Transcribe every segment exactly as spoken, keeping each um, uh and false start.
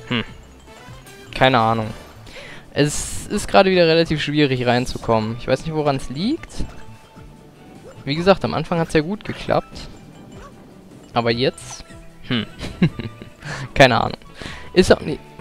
Hm. Keine Ahnung. Es ist gerade wieder relativ schwierig reinzukommen. Ich weiß nicht, woran es liegt. Wie gesagt, am Anfang hat es ja gut geklappt. Aber jetzt... Hm. Keine Ahnung. Ist auch nicht...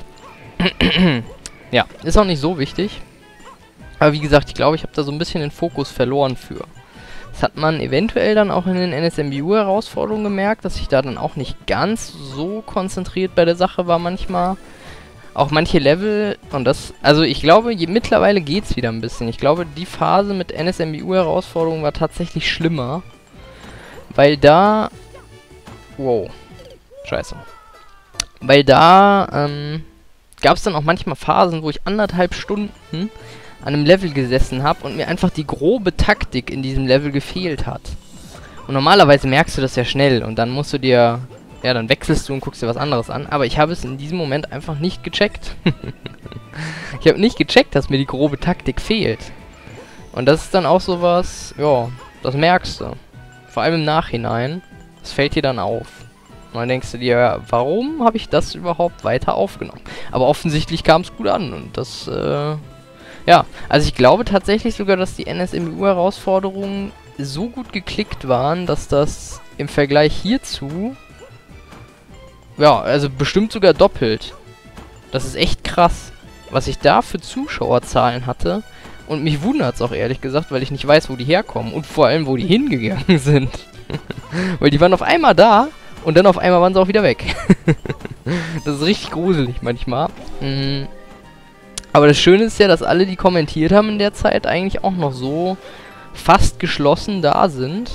ja, ist auch nicht so wichtig. Aber wie gesagt, ich glaube, ich habe da so ein bisschen den Fokus verloren für. Das hat man eventuell dann auch in den N S M B U-Herausforderungen gemerkt, dass ich da dann auch nicht ganz so konzentriert bei der Sache war manchmal. Auch manche Level, und das, also ich glaube, je, mittlerweile geht's wieder ein bisschen. Ich glaube, die Phase mit N S M B U-Herausforderungen war tatsächlich schlimmer. Weil da... Wow. Scheiße. Weil da, ähm, gab es dann auch manchmal Phasen, wo ich anderthalb Stunden an einem Level gesessen habe und mir einfach die grobe Taktik in diesem Level gefehlt hat. Und normalerweise merkst du das ja schnell und dann musst du dir... Ja, dann wechselst du und guckst dir was anderes an. Aber ich habe es in diesem Moment einfach nicht gecheckt. Ich habe nicht gecheckt, dass mir die grobe Taktik fehlt. Und das ist dann auch sowas, ja, das merkst du. Vor allem im Nachhinein. Das fällt dir dann auf. Und dann denkst du dir, ja, warum habe ich das überhaupt weiter aufgenommen? Aber offensichtlich kam es gut an. Und das, äh, ja. Also ich glaube tatsächlich sogar, dass die N S M B U-Herausforderungen so gut geklickt waren, dass das im Vergleich hierzu... Ja, also bestimmt sogar doppelt. Das ist echt krass, was ich da für Zuschauerzahlen hatte. Und mich wundert es auch ehrlich gesagt, weil ich nicht weiß, wo die herkommen. Und vor allem, wo die hingegangen sind. Weil die waren auf einmal da und dann auf einmal waren sie auch wieder weg. Das ist richtig gruselig manchmal. Mhm. Aber das Schöne ist ja, dass alle, die kommentiert haben in der Zeit, eigentlich auch noch so fast geschlossen da sind.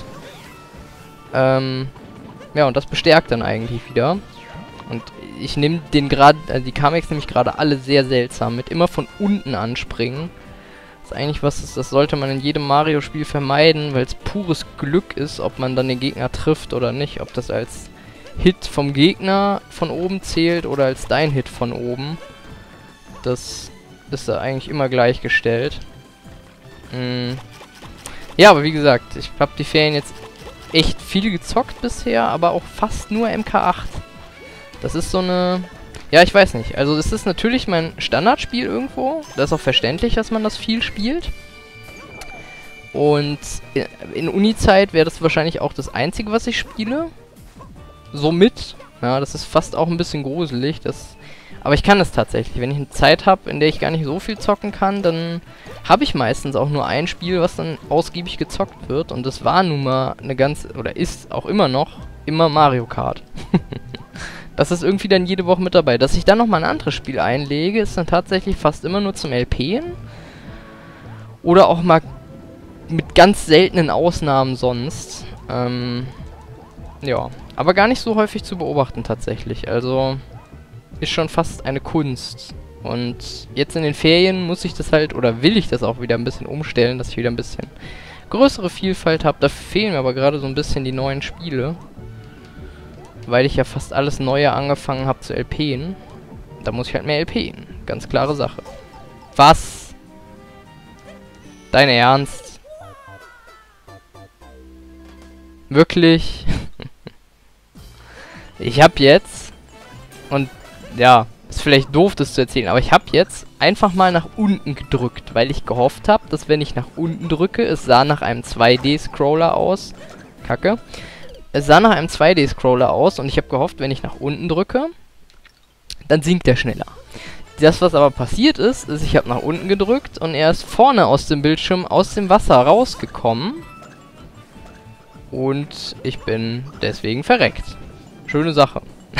Ähm, ja, und das bestärkt dann eigentlich wieder. Und ich nehme den gerade, also die Kamex nämlich gerade alle sehr seltsam mit immer von unten anspringen. Das ist eigentlich was, das, das sollte man in jedem Mario-Spiel vermeiden, weil es pures Glück ist, ob man dann den Gegner trifft oder nicht. Ob das als Hit vom Gegner von oben zählt oder als dein Hit von oben. Das ist da eigentlich immer gleichgestellt. Mm. Ja, aber wie gesagt, ich habe die Ferien jetzt echt viel gezockt bisher, aber auch fast nur M K acht. Das ist so eine... Ja, ich weiß nicht. Also es ist natürlich mein Standardspiel irgendwo. Das ist auch verständlich, dass man das viel spielt. Und in Uni-Zeit wäre das wahrscheinlich auch das Einzige, was ich spiele. Somit. Ja, das ist fast auch ein bisschen gruselig. Das, aber ich kann es tatsächlich. Wenn ich eine Zeit habe, in der ich gar nicht so viel zocken kann, dann habe ich meistens auch nur ein Spiel, was dann ausgiebig gezockt wird. Und das war nun mal eine ganz... Oder ist auch immer noch immer Mario Kart. Das ist irgendwie dann jede Woche mit dabei. Dass ich dann nochmal ein anderes Spiel einlege, ist dann tatsächlich fast immer nur zum L P'n. Oder auch mal mit ganz seltenen Ausnahmen sonst. Ähm, ja, aber gar nicht so häufig zu beobachten tatsächlich. Also ist schon fast eine Kunst. Und jetzt in den Ferien muss ich das halt, oder will ich das auch wieder ein bisschen umstellen, dass ich wieder ein bisschen größere Vielfalt habe. Da fehlen mir aber gerade so ein bisschen die neuen Spiele. Weil ich ja fast alles Neue angefangen habe zu L P'n. Da muss ich halt mehr L P'n. Ganz klare Sache. Was? Dein Ernst? Wirklich? Ich hab jetzt... Und ja, ist vielleicht doof, das zu erzählen, aber ich hab jetzt einfach mal nach unten gedrückt, weil ich gehofft habe, dass wenn ich nach unten drücke, es sah nach einem zwei D-Scroller aus. Kacke. Es sah nach einem zwei D-Scroller aus und ich habe gehofft, wenn ich nach unten drücke, dann sinkt er schneller. Das, was aber passiert ist, ist, ich habe nach unten gedrückt und er ist vorne aus dem Bildschirm, aus dem Wasser rausgekommen. Und ich bin deswegen verreckt. Schöne Sache.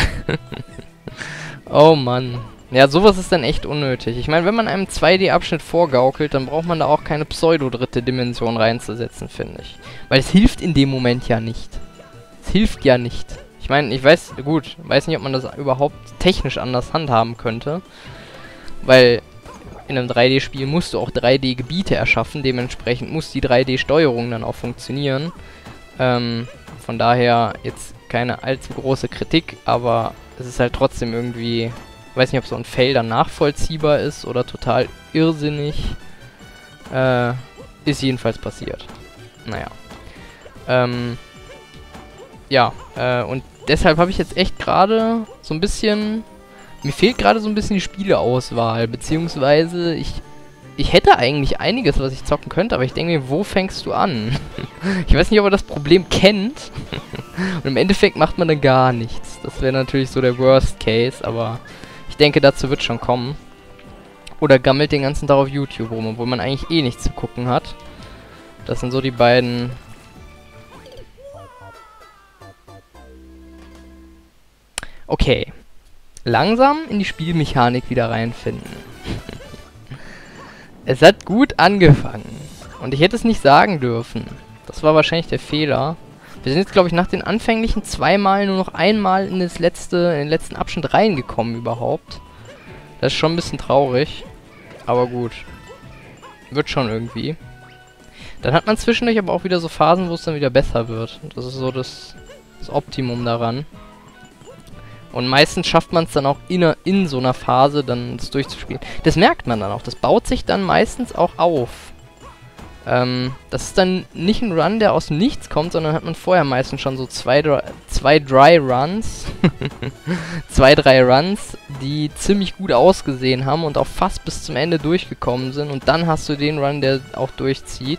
Oh Mann. Ja, sowas ist dann echt unnötig. Ich meine, wenn man einem zwei D-Abschnitt vorgaukelt, dann braucht man da auch keine pseudo-dritte Dimension reinzusetzen, finde ich. Weil es hilft in dem Moment ja nicht. Es hilft ja nicht. Ich meine, ich weiß, gut, weiß nicht, ob man das überhaupt technisch anders handhaben könnte. Weil in einem drei D-Spiel musst du auch drei D-Gebiete erschaffen. Dementsprechend muss die drei D-Steuerung dann auch funktionieren. Ähm, von daher jetzt keine allzu große Kritik, aber es ist halt trotzdem irgendwie... Ich weiß nicht, ob so ein Fail dann nachvollziehbar ist oder total irrsinnig. Äh, ist jedenfalls passiert. Naja. Ähm... Ja, äh, und deshalb habe ich jetzt echt gerade so ein bisschen mir fehlt gerade so ein bisschen die Spieleauswahl, beziehungsweise ich, ich hätte eigentlich einiges, was ich zocken könnte, aber ich denke mir, wo fängst du an? Ich weiß nicht, ob er das Problem kennt. Und im Endeffekt macht man dann gar nichts. Das wäre natürlich so der Worst Case, aber ich denke, dazu wird schon kommen. Oder gammelt den ganzen Tag auf YouTube rum, obwohl man eigentlich eh nichts zu gucken hat. Das sind so die beiden... Okay. Langsam in die Spielmechanik wieder reinfinden. Es hat gut angefangen. Und ich hätte es nicht sagen dürfen. Das war wahrscheinlich der Fehler. Wir sind jetzt, glaube ich, nach den anfänglichen zweimal nur noch einmal in, das letzte, in den letzten Abschnitt reingekommen überhaupt. Das ist schon ein bisschen traurig. Aber gut. Wird schon irgendwie. Dann hat man zwischendurch aber auch wieder so Phasen, wo es dann wieder besser wird. Das ist so das, das Optimum daran. Und meistens schafft man es dann auch in, in so einer Phase, dann das durchzuspielen. Das merkt man dann auch. Das baut sich dann meistens auch auf. Ähm, das ist dann nicht ein Run, der aus dem Nichts kommt, sondern hat man vorher meistens schon so zwei, zwei Dry Runs. zwei, drei Runs, die ziemlich gut ausgesehen haben und auch fast bis zum Ende durchgekommen sind. Und dann hast du den Run, der auch durchzieht.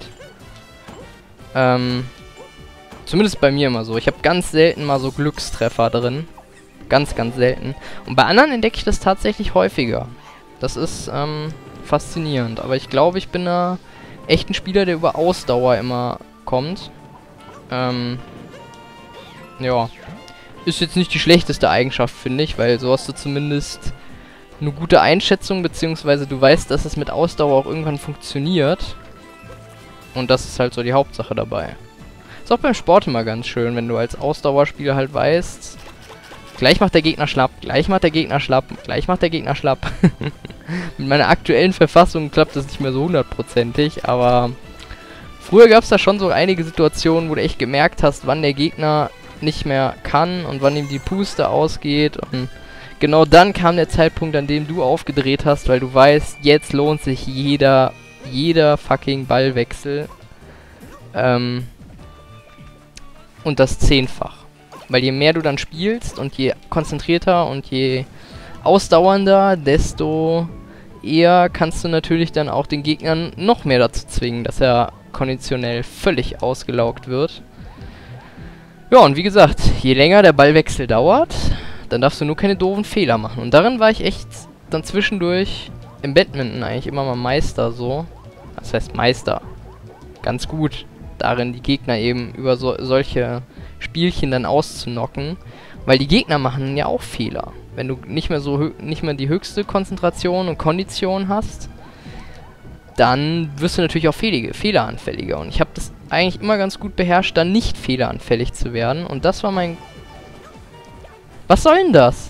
Ähm, zumindest bei mir immer so. Ich habe ganz selten mal so Glückstreffer drin. Ganz, ganz selten. Und bei anderen entdecke ich das tatsächlich häufiger. Das ist ähm, faszinierend. Aber ich glaube, ich bin da echt ein Spieler, der über Ausdauer immer kommt. Ähm, ja. Ist jetzt nicht die schlechteste Eigenschaft, finde ich, weil so hast du zumindest eine gute Einschätzung, beziehungsweise du weißt, dass es mit Ausdauer auch irgendwann funktioniert. Und das ist halt so die Hauptsache dabei. Ist auch beim Sport immer ganz schön, wenn du als Ausdauerspieler halt weißt, gleich macht der Gegner schlapp, gleich macht der Gegner schlapp, gleich macht der Gegner schlapp. Mit meiner aktuellen Verfassung klappt das nicht mehr so hundertprozentig, aber früher gab es da schon so einige Situationen, wo du echt gemerkt hast, wann der Gegner nicht mehr kann und wann ihm die Puste ausgeht. Und genau dann kam der Zeitpunkt, an dem du aufgedreht hast, weil du weißt, jetzt lohnt sich jeder, jeder fucking Ballwechsel. Ähm, und das zehnfach. Weil je mehr du dann spielst und je konzentrierter und je ausdauernder, desto eher kannst du natürlich dann auch den Gegnern noch mehr dazu zwingen, dass er konditionell völlig ausgelaugt wird. Ja, und wie gesagt, je länger der Ballwechsel dauert, dann darfst du nur keine doofen Fehler machen. Und darin war ich echt dann zwischendurch im Badminton eigentlich immer mal Meister so. Das heißt Meister. Ganz gut darin, die Gegner eben über so, solche Spielchen dann auszunocken, weil die Gegner machen ja auch Fehler. Wenn du nicht mehr so nicht mehr die höchste Konzentration und Kondition hast, dann wirst du natürlich auch fehlige, fehleranfälliger. Und ich habe das eigentlich immer ganz gut beherrscht, dann nicht fehleranfällig zu werden. Und das war mein... Was soll denn das?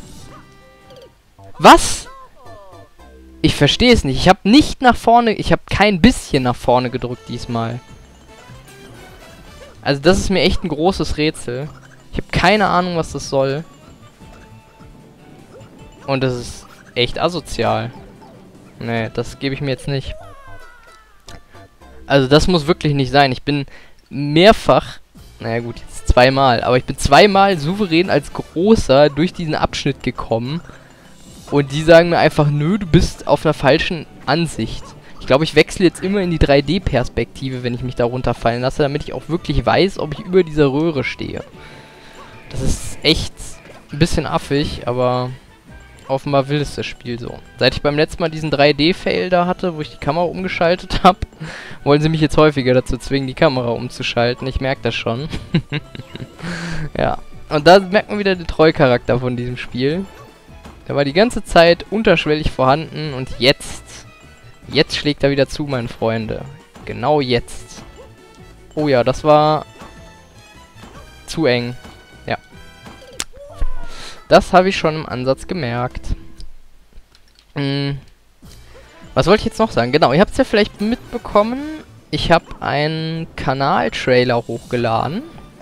Was? Ich verstehe es nicht. Ich habe nicht nach vorne... Ich habe kein bisschen nach vorne gedrückt diesmal. Also das ist mir echt ein großes Rätsel. Ich habe keine Ahnung, was das soll. Und das ist echt asozial. Nee, das gebe ich mir jetzt nicht. Also das muss wirklich nicht sein. Ich bin mehrfach, naja gut, jetzt zweimal, aber ich bin zweimal souverän als Großer durch diesen Abschnitt gekommen. Und die sagen mir einfach, nö, du bist auf einer falschen Ansicht. Ich glaube, ich wechsle jetzt immer in die drei D-Perspektive, wenn ich mich da runterfallen lasse, damit ich auch wirklich weiß, ob ich über dieser Röhre stehe. Das ist echt ein bisschen affig, aber offenbar will es das Spiel so. Seit ich beim letzten Mal diesen drei D-Fail da hatte, wo ich die Kamera umgeschaltet habe, wollen sie mich jetzt häufiger dazu zwingen, die Kamera umzuschalten. Ich merke das schon. Ja. Und da merkt man wieder den Trollcharakter von diesem Spiel. Der war die ganze Zeit unterschwellig vorhanden und jetzt... Jetzt schlägt er wieder zu, meine Freunde. Genau jetzt. Oh ja, das war... zu eng. Ja. Das habe ich schon im Ansatz gemerkt. Hm. Was wollte ich jetzt noch sagen? Genau, ihr habt es ja vielleicht mitbekommen. Ich habe einen Kanal-Trailer hochgeladen.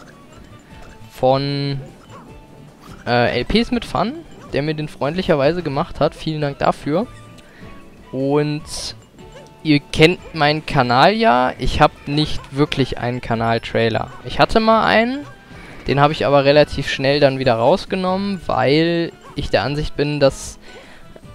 Von äh, L Ps mit Fun, der mir den freundlicherweise gemacht hat. Vielen Dank dafür. Und ihr kennt meinen Kanal ja. Ich habe nicht wirklich einen Kanal-Trailer. Ich hatte mal einen. Den habe ich aber relativ schnell dann wieder rausgenommen, weil ich der Ansicht bin, dass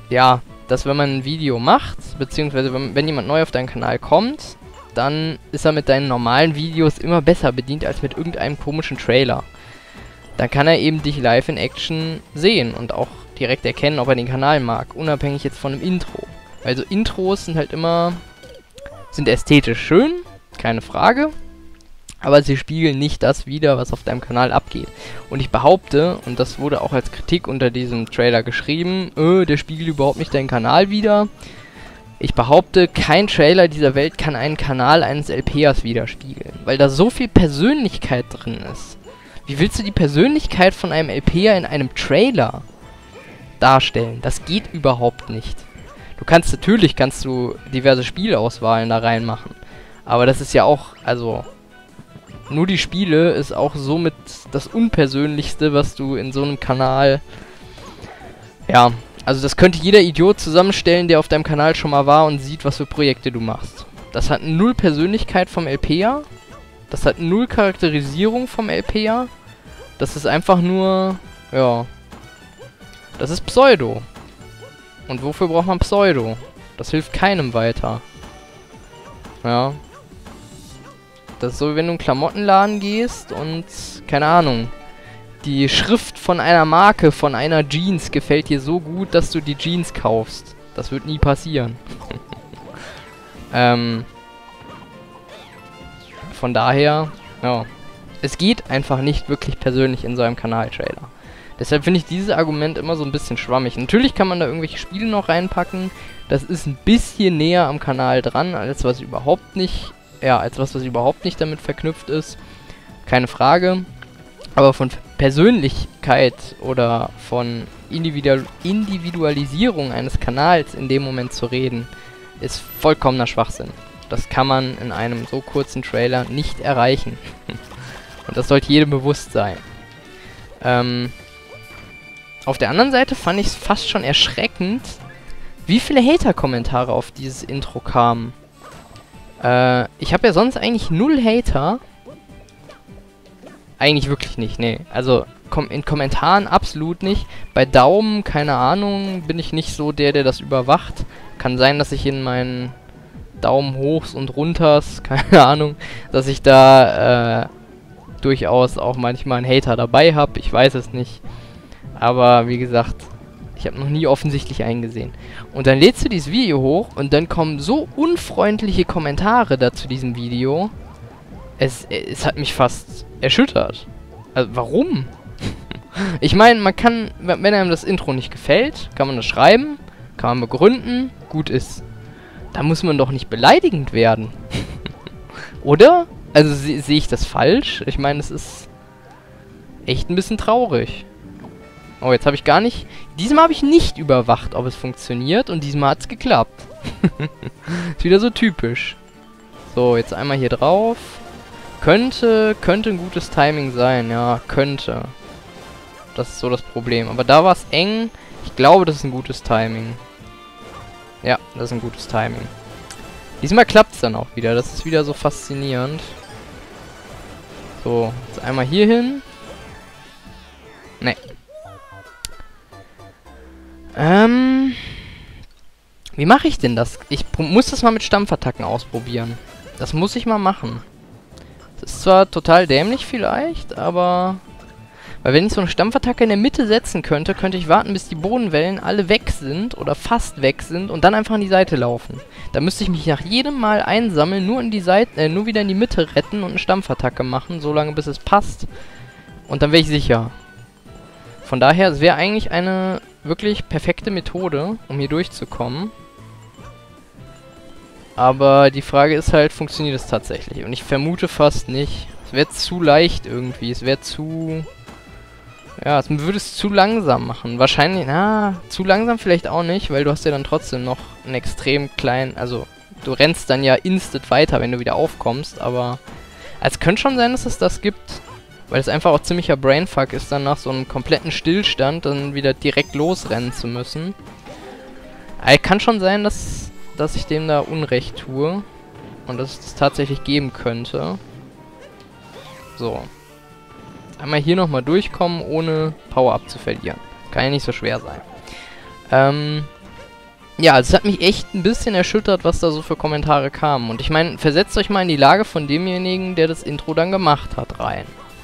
ja, dass wenn man ein Video macht, beziehungsweise wenn, wenn jemand neu auf deinen Kanal kommt, dann ist er mit deinen normalen Videos immer besser bedient als mit irgendeinem komischen Trailer. Dann kann er eben dich live in Action sehen und auch direkt erkennen, ob er den Kanal mag, unabhängig jetzt von einem Intro. Also Intros sind halt immer, sind ästhetisch schön, keine Frage, aber sie spiegeln nicht das wider, was auf deinem Kanal abgeht. Und ich behaupte, und das wurde auch als Kritik unter diesem Trailer geschrieben, äh, der spiegelt überhaupt nicht deinen Kanal wider. Ich behaupte, kein Trailer dieser Welt kann einen Kanal eines L P Ers widerspiegeln, weil da so viel Persönlichkeit drin ist. Wie willst du die Persönlichkeit von einem L P R in einem Trailer darstellen? Das geht überhaupt nicht. Du kannst natürlich, kannst du diverse Spielauswahlen da reinmachen, aber das ist ja auch, also, nur die Spiele ist auch somit das Unpersönlichste, was du in so einem Kanal, ja, also das könnte jeder Idiot zusammenstellen, der auf deinem Kanal schon mal war und sieht, was für Projekte du machst. Das hat null Persönlichkeit vom L P R, das hat null Charakterisierung vom L P R, das ist einfach nur, ja, das ist Pseudo. Und wofür braucht man Pseudo? Das hilft keinem weiter. Ja. Das ist so, wie wenn du in einen Klamottenladen gehst und, keine Ahnung, die Schrift von einer Marke, von einer Jeans gefällt dir so gut, dass du die Jeans kaufst. Das wird nie passieren. ähm, von daher, ja, es geht einfach nicht wirklich persönlich in so einem Kanal-Trailer. Deshalb finde ich dieses Argument immer so ein bisschen schwammig. Natürlich kann man da irgendwelche Spiele noch reinpacken. Das ist ein bisschen näher am Kanal dran, als was überhaupt nicht, ja, als was, was überhaupt nicht damit verknüpft ist. Keine Frage. Aber von Persönlichkeit oder von Individual Individualisierung eines Kanals in dem Moment zu reden, ist vollkommener Schwachsinn. Das kann man in einem so kurzen Trailer nicht erreichen. Und das sollte jedem bewusst sein. Ähm... Auf der anderen Seite fand ich es fast schon erschreckend, wie viele Hater-Kommentare auf dieses Intro kamen. Äh, ich habe ja sonst eigentlich null Hater. Eigentlich wirklich nicht, nee. Also kom in Kommentaren absolut nicht. Bei Daumen, keine Ahnung, bin ich nicht so der, der das überwacht. Kann sein, dass ich in meinen Daumen hochs und runters, keine Ahnung, dass ich da äh, durchaus auch manchmal einen Hater dabei habe. Ich weiß es nicht. Aber wie gesagt, ich habe noch nie offensichtlich eingesehen. Und dann lädst du dieses Video hoch und dann kommen so unfreundliche Kommentare da zu diesem Video. Es, es hat mich fast erschüttert. Also warum? Ich meine, man kann, wenn einem das Intro nicht gefällt, kann man das schreiben, kann man begründen, gut ist. Da muss man doch nicht beleidigend werden. Oder? Also sehe seh ich das falsch? Ich meine, es ist echt ein bisschen traurig. Oh, jetzt habe ich gar nicht... Diesmal habe ich nicht überwacht, ob es funktioniert. Und diesmal hat es geklappt. Ist wieder so typisch. So, jetzt einmal hier drauf. Könnte, könnte ein gutes Timing sein. Ja, könnte. Das ist so das Problem. Aber da war es eng. Ich glaube, das ist ein gutes Timing. Ja, das ist ein gutes Timing. Diesmal klappt es dann auch wieder. Das ist wieder so faszinierend. So, jetzt einmal hier hin. Nee. Ähm, wie mache ich denn das? Ich muss das mal mit Stampfattacken ausprobieren. Das muss ich mal machen. Das ist zwar total dämlich vielleicht, aber... Weil wenn ich so eine Stampfattacke in der Mitte setzen könnte, könnte ich warten, bis die Bodenwellen alle weg sind oder fast weg sind und dann einfach an die Seite laufen. Da müsste ich mich nach jedem Mal einsammeln, nur in die Seite, äh, nur wieder in die Mitte retten und eine Stampfattacke machen, solange bis es passt. Und dann wäre ich sicher. Von daher, es wäre eigentlich eine wirklich perfekte Methode, um hier durchzukommen. Aber die Frage ist halt, funktioniert es tatsächlich? Und ich vermute fast nicht. Es wäre zu leicht irgendwie. Es wäre zu... Ja, es würde es zu langsam machen. Wahrscheinlich, na, zu langsam vielleicht auch nicht, weil du hast ja dann trotzdem noch einen extrem kleinen... Also, du rennst dann ja instant weiter, wenn du wieder aufkommst, aber... Es könnte schon sein, dass es das gibt. Weil es einfach auch ziemlicher Brainfuck ist, dann nach so einem kompletten Stillstand dann wieder direkt losrennen zu müssen. Aber kann schon sein, dass, dass ich dem da Unrecht tue. Und dass es das tatsächlich geben könnte. So. Einmal hier nochmal durchkommen, ohne Power-Up zu verlieren. Kann ja nicht so schwer sein. Ähm, Ja, also es hat mich echt ein bisschen erschüttert, was da so für Kommentare kamen. Und ich meine, versetzt euch mal in die Lage von demjenigen, der das Intro dann gemacht hat, rein.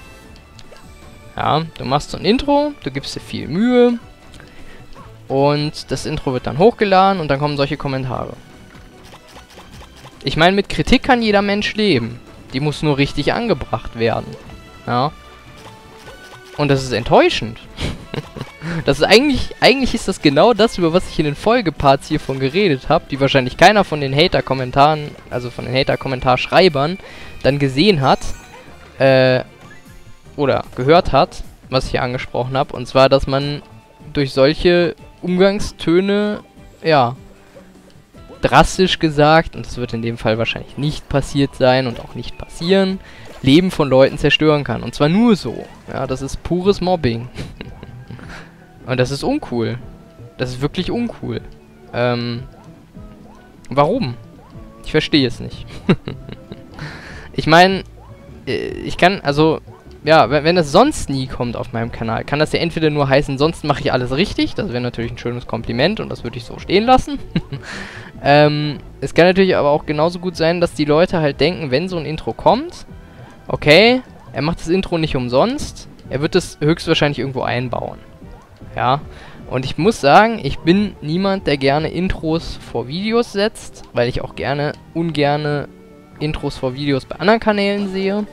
Ja, du machst so ein Intro, du gibst dir viel Mühe und das Intro wird dann hochgeladen und dann kommen solche Kommentare. Ich meine, mit Kritik kann jeder Mensch leben. Die muss nur richtig angebracht werden. Ja. Und das ist enttäuschend. Das ist eigentlich, eigentlich ist das genau das, über was ich in den Folgeparts hiervon geredet habe, die wahrscheinlich keiner von den Hater-Kommentaren, also von den Hater-Kommentarschreibern, dann gesehen hat, äh, oder gehört hat, was ich hier angesprochen habe. Und zwar, dass man durch solche Umgangstöne, ja, drastisch gesagt, und das wird in dem Fall wahrscheinlich nicht passiert sein und auch nicht passieren, Leben von Leuten zerstören kann. Und zwar nur so. Ja, das ist pures Mobbing. Und das ist uncool. Das ist wirklich uncool. Ähm, warum? Ich verstehe es nicht. Ich meine, ich kann, also, ja, wenn, wenn das sonst nie kommt auf meinem Kanal, kann das ja entweder nur heißen, sonst mache ich alles richtig. Das wäre natürlich ein schönes Kompliment und das würde ich so stehen lassen. ähm, es kann natürlich aber auch genauso gut sein, dass die Leute halt denken, wenn so ein Intro kommt, okay, er macht das Intro nicht umsonst, er wird es höchstwahrscheinlich irgendwo einbauen. Ja, und ich muss sagen, ich bin niemand, der gerne Intros vor Videos setzt, weil ich auch gerne, ungerne Intros vor Videos bei anderen Kanälen sehe.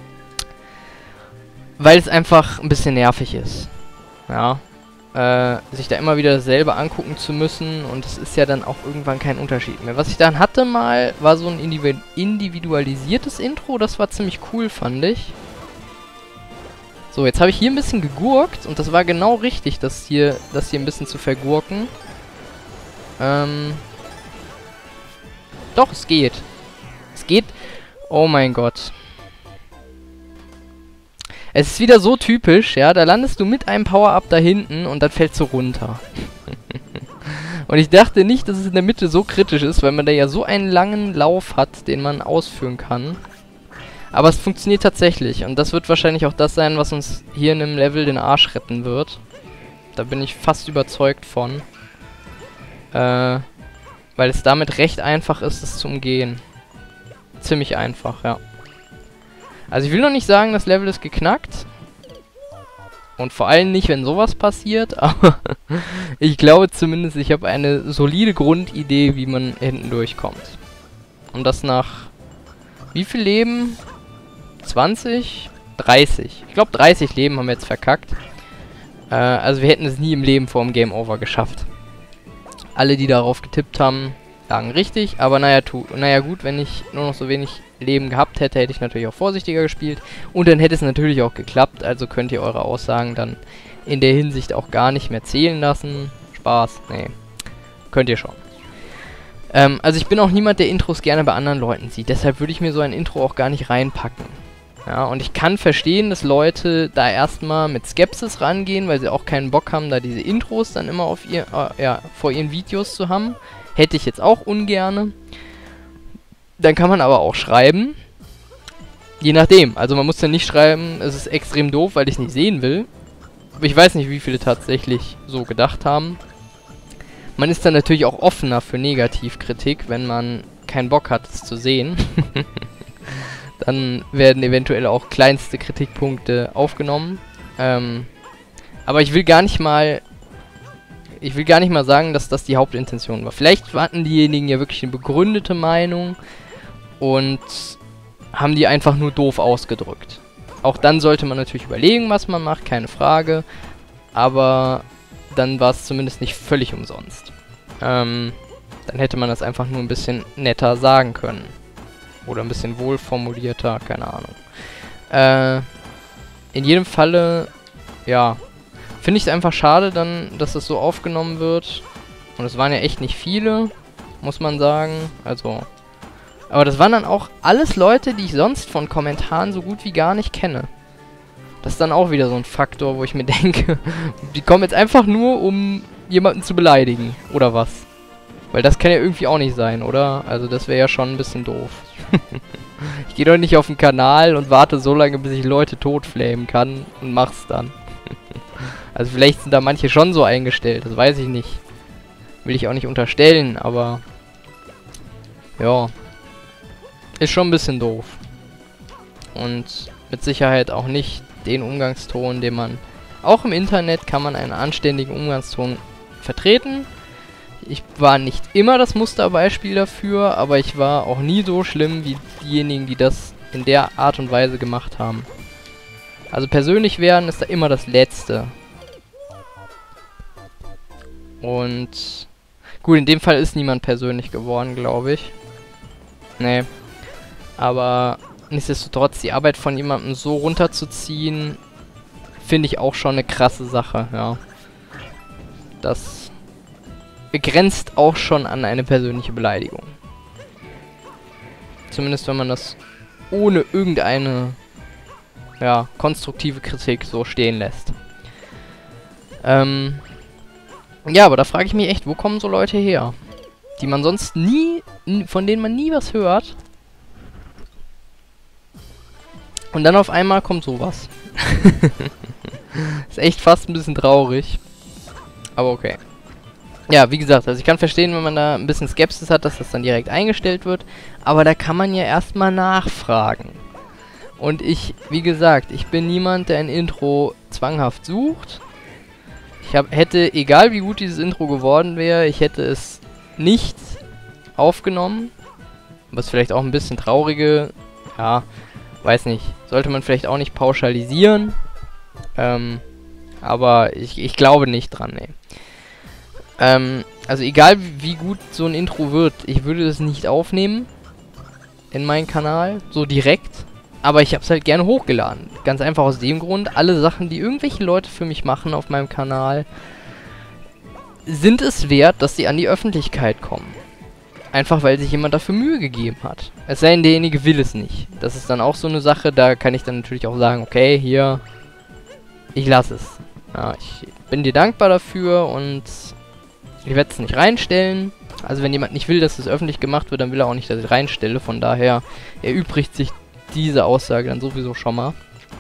Weil es einfach ein bisschen nervig ist. Ja, äh, sich da immer wieder dasselbe angucken zu müssen und es ist ja dann auch irgendwann kein Unterschied mehr. Was ich dann hatte mal, war so ein individu individualisiertes Intro, das war ziemlich cool, fand ich. So, jetzt habe ich hier ein bisschen gegurkt und das war genau richtig, das hier, das hier ein bisschen zu vergurken. Ähm. Doch, es geht. Es geht. Oh mein Gott. Es ist wieder so typisch, ja, da landest du mit einem Power-Up da hinten und dann fällst du runter. Und ich dachte nicht, dass es in der Mitte so kritisch ist, weil man da ja so einen langen Lauf hat, den man ausführen kann. Aber es funktioniert tatsächlich und das wird wahrscheinlich auch das sein, was uns hier in einem Level den Arsch retten wird. Da bin ich fast überzeugt von. Äh, weil es damit recht einfach ist, es zu umgehen. Ziemlich einfach, ja. Also ich will noch nicht sagen, das Level ist geknackt. Und vor allem nicht, wenn sowas passiert, aber ich glaube zumindest, ich habe eine solide Grundidee, wie man hinten durchkommt. Und das nach wie viel Leben? zwanzig? dreißig. Ich glaube dreißig Leben haben wir jetzt verkackt. Äh, also wir hätten es nie im Leben vor dem Game Over geschafft. Alle, die darauf getippt haben, lagen richtig. Aber naja, tu, naja gut, wenn ich nur noch so wenig Leben gehabt hätte, hätte ich natürlich auch vorsichtiger gespielt. Und dann hätte es natürlich auch geklappt. Also könnt ihr eure Aussagen dann in der Hinsicht auch gar nicht mehr zählen lassen. Spaß, nee. Könnt ihr schon. Ähm, also ich bin auch niemand, der Intros gerne bei anderen Leuten sieht. Deshalb würde ich mir so ein Intro auch gar nicht reinpacken. Ja, und ich kann verstehen, dass Leute da erstmal mit Skepsis rangehen, weil sie auch keinen Bock haben, da diese Intros dann immer auf ihr, äh, ja, vor ihren Videos zu haben. Hätte ich jetzt auch ungerne. Dann kann man aber auch schreiben. Je nachdem. Also man muss dann nicht schreiben, es ist extrem doof, weil ich es nicht sehen will. Aber ich weiß nicht, wie viele tatsächlich so gedacht haben. Man ist dann natürlich auch offener für Negativkritik, wenn man keinen Bock hat, es zu sehen. Dann werden eventuell auch kleinste Kritikpunkte aufgenommen. Ähm, aber ich will gar nicht mal... Ich will gar nicht mal sagen, dass das die Hauptintention war. Vielleicht hatten diejenigen ja wirklich eine begründete Meinung und haben die einfach nur doof ausgedrückt. Auch dann sollte man natürlich überlegen, was man macht, keine Frage. Aber dann war es zumindest nicht völlig umsonst. Ähm, dann hätte man das einfach nur ein bisschen netter sagen können. Oder ein bisschen wohlformulierter, keine Ahnung. Äh, in jedem Falle, ja, finde ich es einfach schade dann, dass es so aufgenommen wird. Und es waren ja echt nicht viele, muss man sagen. Also, aber das waren dann auch alles Leute, die ich sonst von Kommentaren so gut wie gar nicht kenne. Das ist dann auch wieder so ein Faktor, wo ich mir denke, die kommen jetzt einfach nur, um jemanden zu beleidigen, oder was? Weil das kann ja irgendwie auch nicht sein, oder? Also das wäre ja schon ein bisschen doof. Ich gehe doch nicht auf den Kanal und warte so lange, bis ich Leute totflamen kann und mach's dann. Also vielleicht sind da manche schon so eingestellt, das weiß ich nicht. Will ich auch nicht unterstellen, aber ja, ist schon ein bisschen doof. Und mit Sicherheit auch nicht den Umgangston, den man... Auch im Internet kann man einen anständigen Umgangston vertreten. Ich war nicht immer das Musterbeispiel dafür, aber ich war auch nie so schlimm wie diejenigen, die das in der Art und Weise gemacht haben. Also persönlich werden ist da immer das Letzte. Und gut, in dem Fall ist niemand persönlich geworden, glaube ich. Nee. Aber nichtsdestotrotz, die Arbeit von jemandem so runterzuziehen, finde ich auch schon eine krasse Sache, ja. Das grenzt auch schon an eine persönliche Beleidigung. Zumindest wenn man das ohne irgendeine, ja, konstruktive Kritik so stehen lässt. Ähm, ja, aber da frage ich mich echt, wo kommen so Leute her? Die man sonst nie, von denen man nie was hört. Und dann auf einmal kommt sowas. Ist echt fast ein bisschen traurig. Aber okay. Ja, wie gesagt, also ich kann verstehen, wenn man da ein bisschen Skepsis hat, dass das dann direkt eingestellt wird. Aber da kann man ja erstmal nachfragen. Und ich, wie gesagt, ich bin niemand, der ein Intro zwanghaft sucht. Ich hab, hätte, egal wie gut dieses Intro geworden wäre, ich hätte es nicht aufgenommen. Was vielleicht auch ein bisschen traurige, ja, weiß nicht, sollte man vielleicht auch nicht pauschalisieren. Ähm, aber ich, ich glaube nicht dran, nee. Ähm, also egal wie gut so ein Intro wird, ich würde es nicht aufnehmen in meinen Kanal, so direkt. Aber ich habe es halt gerne hochgeladen. Ganz einfach aus dem Grund, alle Sachen, die irgendwelche Leute für mich machen auf meinem Kanal, sind es wert, dass sie an die Öffentlichkeit kommen. Einfach weil sich jemand dafür Mühe gegeben hat. Es sei denn, derjenige will es nicht. Das ist dann auch so eine Sache, da kann ich dann natürlich auch sagen, okay, hier, ich lasse es. Ja, ich bin dir dankbar dafür und ich werde es nicht reinstellen. Also wenn jemand nicht will, dass es öffentlich gemacht wird, dann will er auch nicht, dass ich reinstelle. Von daher erübrigt sich diese Aussage dann sowieso schon mal.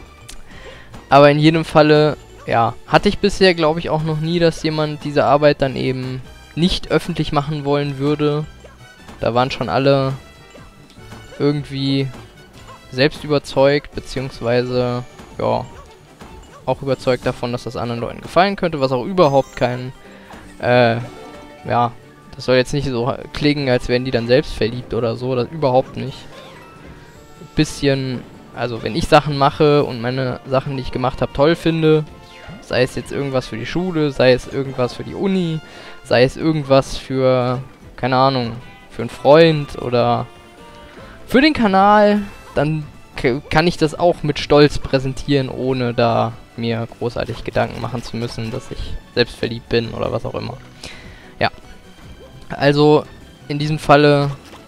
Aber in jedem Falle, ja, hatte ich bisher, glaube ich, auch noch nie, dass jemand diese Arbeit dann eben nicht öffentlich machen wollen würde. Da waren schon alle irgendwie selbst überzeugt, beziehungsweise, ja, auch überzeugt davon, dass das anderen Leuten gefallen könnte, was auch überhaupt kein, äh, ja, das soll jetzt nicht so klingen, als wären die dann selbst verliebt oder so, das überhaupt nicht. Bisschen, also wenn ich Sachen mache und meine Sachen, die ich gemacht habe, toll finde, sei es jetzt irgendwas für die Schule, sei es irgendwas für die Uni, sei es irgendwas für, keine Ahnung, für einen Freund oder für den Kanal, dann kann ich das auch mit Stolz präsentieren, ohne da mir großartig Gedanken machen zu müssen, dass ich selbst verliebt bin oder was auch immer. Ja, also in diesem Falle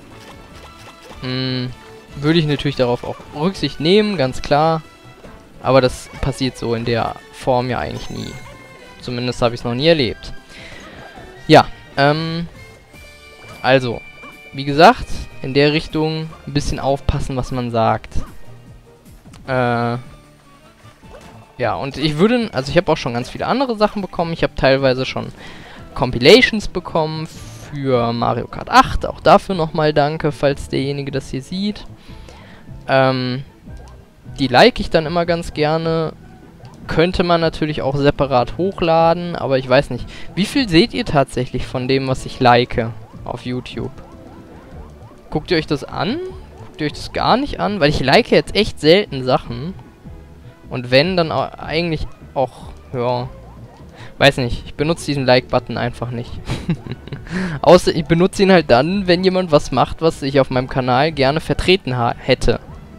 mh, würde ich natürlich darauf auch Rücksicht nehmen, ganz klar. Aber das passiert so in der Form ja eigentlich nie. Zumindest habe ich es noch nie erlebt. Ja, ähm, also, wie gesagt, in der Richtung ein bisschen aufpassen, was man sagt. Äh, ja, und ich würde, also ich habe auch schon ganz viele andere Sachen bekommen. Ich habe teilweise schon Compilations bekommen für Mario Kart acht. Auch dafür nochmal danke, falls derjenige das hier sieht. Ähm, die like ich dann immer ganz gerne. Könnte man natürlich auch separat hochladen, aber ich weiß nicht. Wie viel seht ihr tatsächlich von dem, was ich like auf YouTube? Guckt ihr euch das an? Guckt ihr euch das gar nicht an? Weil ich like jetzt echt selten Sachen. Und wenn, dann au- eigentlich auch, ja, weiß nicht. Ich benutze diesen Like-Button einfach nicht. Außer ich benutze ihn halt dann, wenn jemand was macht, was ich auf meinem Kanal gerne vertreten ha- hätte.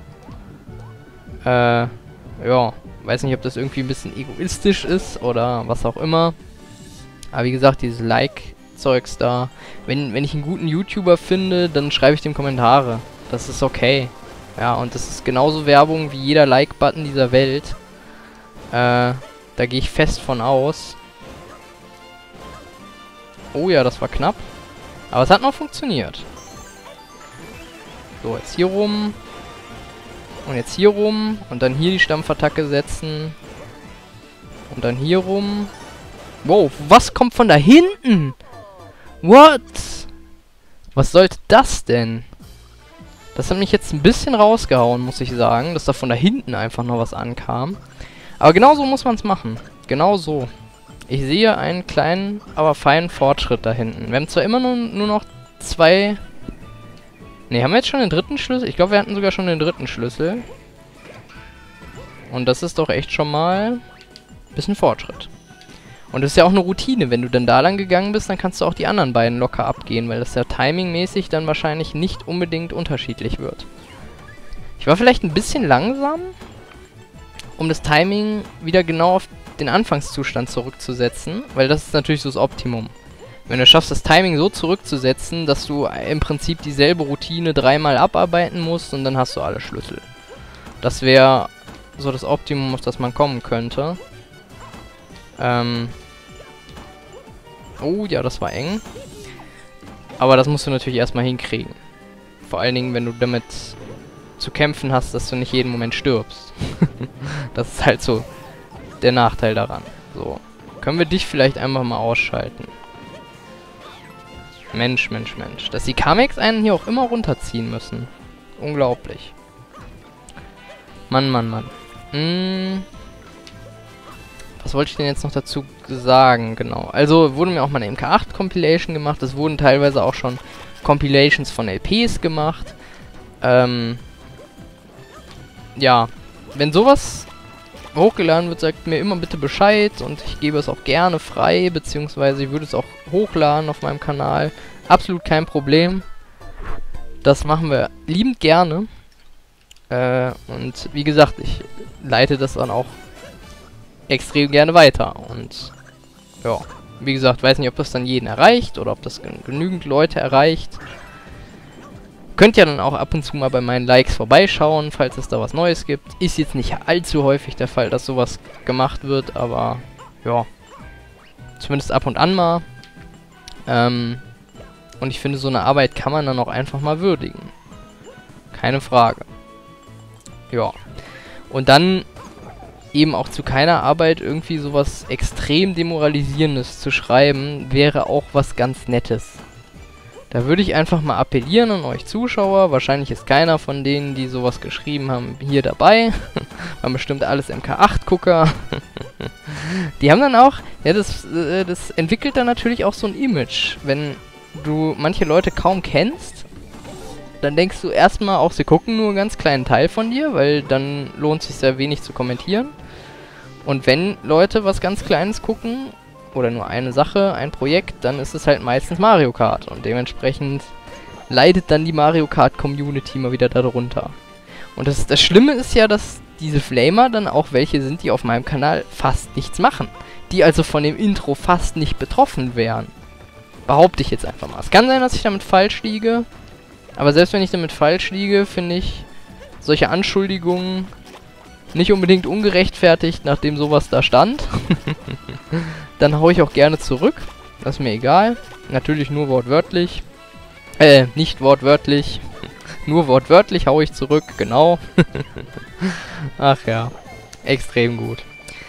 Äh, ja. Weiß nicht, ob das irgendwie ein bisschen egoistisch ist oder was auch immer. Aber wie gesagt, dieses Like-Zeugs da. Wenn, wenn ich einen guten YouTuber finde, dann schreibe ich dem Kommentare. Das ist okay. Ja, und das ist genauso Werbung wie jeder Like-Button dieser Welt. Äh, da gehe ich fest von aus. Oh ja, das war knapp. Aber es hat noch funktioniert. So, jetzt hier rum. Und jetzt hier rum. Und dann hier die Stampfattacke setzen. Und dann hier rum. Wow, was kommt von da hinten? What? Was sollte das denn? Das hat mich jetzt ein bisschen rausgehauen, muss ich sagen, dass da von da hinten einfach noch was ankam. Aber genau so muss man es machen. Genau so. Ich sehe einen kleinen, aber feinen Fortschritt da hinten. Wir haben zwar immer nur, nur noch zwei... Ne, haben wir jetzt schon den dritten Schlüssel? Ich glaube, wir hatten sogar schon den dritten Schlüssel. Und das ist doch echt schon mal ein bisschen Fortschritt. Und das ist ja auch eine Routine. Wenn du dann da lang gegangen bist, dann kannst du auch die anderen beiden locker abgehen, weil das ja timingmäßig dann wahrscheinlich nicht unbedingt unterschiedlich wird. Ich war vielleicht ein bisschen langsam, um das Timing wieder genau auf den Anfangszustand zurückzusetzen, weil das ist natürlich so das Optimum. Wenn du schaffst, das Timing so zurückzusetzen, dass du im Prinzip dieselbe Routine dreimal abarbeiten musst und dann hast du alle Schlüssel. Das wäre so das Optimum, auf das man kommen könnte. Ähm oh ja, das war eng. Aber das musst du natürlich erstmal hinkriegen. Vor allen Dingen, wenn du damit zu kämpfen hast, dass du nicht jeden Moment stirbst. Das ist halt so der Nachteil daran. So. Können wir dich vielleicht einfach mal ausschalten? Mensch, Mensch, Mensch. Dass die Kamex einen hier auch immer runterziehen müssen. Unglaublich. Mann, Mann, Mann. Hm. Was wollte ich denn jetzt noch dazu sagen? Genau. Also wurde mir auch mal eine M K acht Compilation gemacht. Es wurden teilweise auch schon Compilations von L Ps gemacht. Ähm. Ja. Wenn sowas hochgeladen wird, sagt mir immer bitte Bescheid und ich gebe es auch gerne frei, beziehungsweise ich würde es auch hochladen auf meinem Kanal. Absolut kein Problem. Das machen wir liebend gerne. Äh, und wie gesagt, ich leite das dann auch extrem gerne weiter. Und ja, wie gesagt, weiß nicht, ob das dann jeden erreicht oder ob das gen genügend Leute erreicht. Könnt ja dann auch ab und zu mal bei meinen Likes vorbeischauen, falls es da was Neues gibt. Ist jetzt nicht allzu häufig der Fall, dass sowas gemacht wird, aber ja, zumindest ab und an mal. Ähm, und ich finde, so eine Arbeit kann man dann auch einfach mal würdigen. Keine Frage. Ja. Und dann eben auch zu keiner Arbeit irgendwie sowas extrem Demoralisierendes zu schreiben, wäre auch was ganz Nettes. Da würde ich einfach mal appellieren an euch Zuschauer. Wahrscheinlich ist keiner von denen, die sowas geschrieben haben, hier dabei. Waren bestimmt alles M K acht Gucker. Die haben dann auch, ja, das, äh, das entwickelt dann natürlich auch so ein Image. Wenn du manche Leute kaum kennst, dann denkst du erstmal auch, sie gucken nur einen ganz kleinen Teil von dir, weil dann lohnt es sich sehr wenig zu kommentieren. Und wenn Leute was ganz Kleines gucken, oder nur eine Sache, ein Projekt, dann ist es halt meistens Mario Kart. Und dementsprechend leidet dann die Mario Kart Community mal wieder darunter. Und das, das Schlimme ist ja, dass diese Flamer dann auch welche sind, die auf meinem Kanal fast nichts machen. Die also von dem Intro fast nicht betroffen wären. Behaupte ich jetzt einfach mal. Es kann sein, dass ich damit falsch liege. Aber selbst wenn ich damit falsch liege, finde ich solche Anschuldigungen nicht unbedingt ungerechtfertigt, nachdem sowas da stand. Dann hau ich auch gerne zurück. Das ist mir egal. Natürlich nur wortwörtlich. Äh, nicht wortwörtlich. Nur wortwörtlich hau ich zurück, genau. Ach ja. Extrem gut.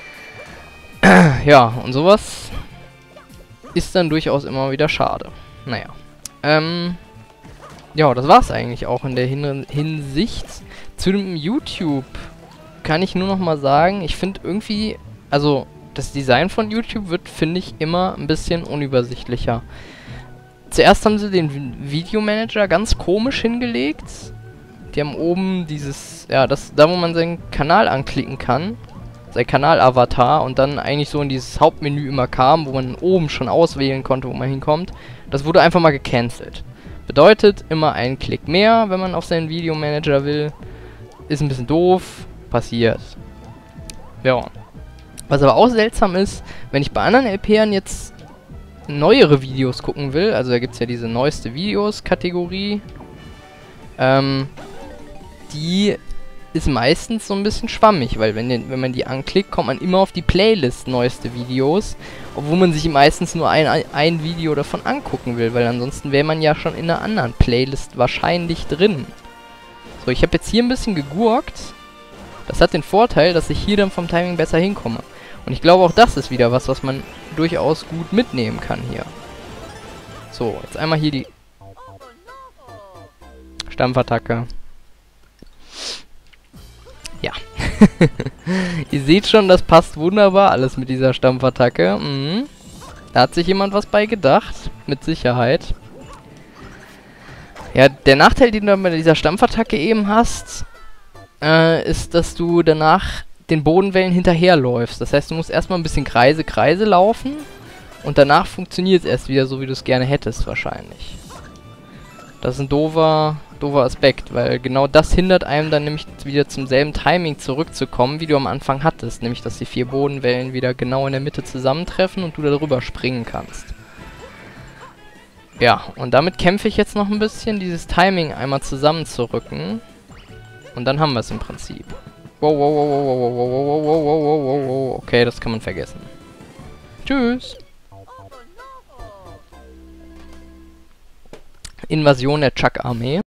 Ja, und sowas ist dann durchaus immer wieder schade. Naja. Ähm. Ja, das war's eigentlich auch in der Hin Hinsicht. Zu dem YouTube kann ich nur noch mal sagen, ich finde irgendwie, also das Design von YouTube wird, finde ich, immer ein bisschen unübersichtlicher. Zuerst haben sie den Videomanager ganz komisch hingelegt. Die haben oben dieses, ja, das, da wo man seinen Kanal anklicken kann, sein Kanal-Avatar und dann eigentlich so in dieses Hauptmenü immer kam, wo man oben schon auswählen konnte, wo man hinkommt. Das wurde einfach mal gecancelt. Bedeutet, immer einen Klick mehr, wenn man auf seinen Videomanager will. Ist ein bisschen doof, passiert. Ja. Was aber auch seltsam ist, wenn ich bei anderen L P'ern jetzt neuere Videos gucken will, also da gibt es ja diese neueste Videos-Kategorie, ähm, die ist meistens so ein bisschen schwammig, weil wenn, wenn man die anklickt, kommt man immer auf die Playlist neueste Videos, obwohl man sich meistens nur ein, ein Video davon angucken will, weil ansonsten wäre man ja schon in einer anderen Playlist wahrscheinlich drin. So, ich habe jetzt hier ein bisschen gegurkt. Das hat den Vorteil, dass ich hier dann vom Timing besser hinkomme. Und ich glaube auch das ist wieder was, was man durchaus gut mitnehmen kann hier. So, jetzt einmal hier die Stampfattacke. Ja. Ihr seht schon, das passt wunderbar alles mit dieser Stampfattacke. Mhm. Da hat sich jemand was bei gedacht. Mit Sicherheit. Ja, der Nachteil, den du bei dieser Stampfattacke eben hast, äh, ist, dass du danach den Bodenwellen hinterherläufst. Das heißt, du musst erstmal ein bisschen Kreise, Kreise laufen und danach funktioniert es erst wieder so, wie du es gerne hättest wahrscheinlich. Das ist ein doofer, doofer Aspekt, weil genau das hindert einem dann nämlich wieder zum selben Timing zurückzukommen, wie du am Anfang hattest. Nämlich, dass die vier Bodenwellen wieder genau in der Mitte zusammentreffen und du darüber springen kannst. Ja, und damit kämpfe ich jetzt noch ein bisschen, dieses Timing einmal zusammenzurücken. Und dann haben wir es im Prinzip. Wow, wow, wow, wow, wow, wow, wow, wow, wow, wow, wow, wow. Okay, das kann man vergessen. Tschüss. Invasion der Chuck-Armee.